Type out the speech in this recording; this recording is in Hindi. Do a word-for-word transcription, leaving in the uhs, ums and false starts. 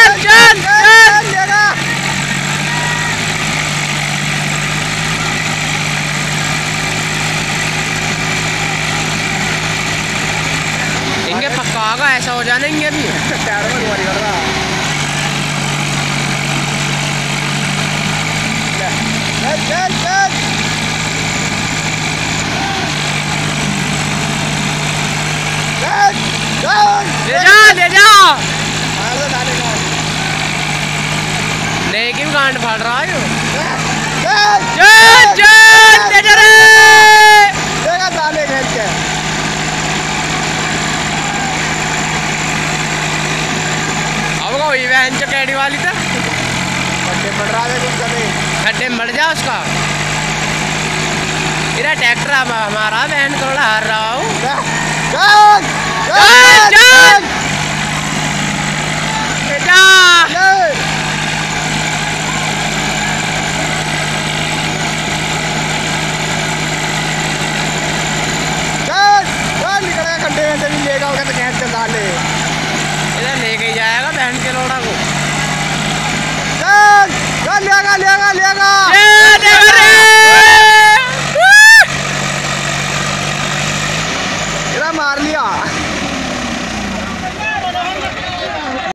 चल चल चल लेगा। इनके पक्का होगा, ऐसा हो जाना इनके भी। टायर में तुम्हारी कर रहा। चल चल चल ले जा ले जा। लेकिन गांड फाड़ रहा है। चल चल ले जा रे। देखा ताले खेल के। अब कोई बहन जो कैडी वाली था खड्डे पड़ रहा है कुछ कभी। खड्डे मर जा उसका। मेरा ट्रैक्टर हमारा बहन थोड़ा हार रहा हूँ। चल चल चल बेटा। खड्डे में से भी लेगा होगा तो कैसे चल डाले। इधर लेके ही जाएगा बहन के लोड़ा को। चल चल लेगा लेगा लेगा।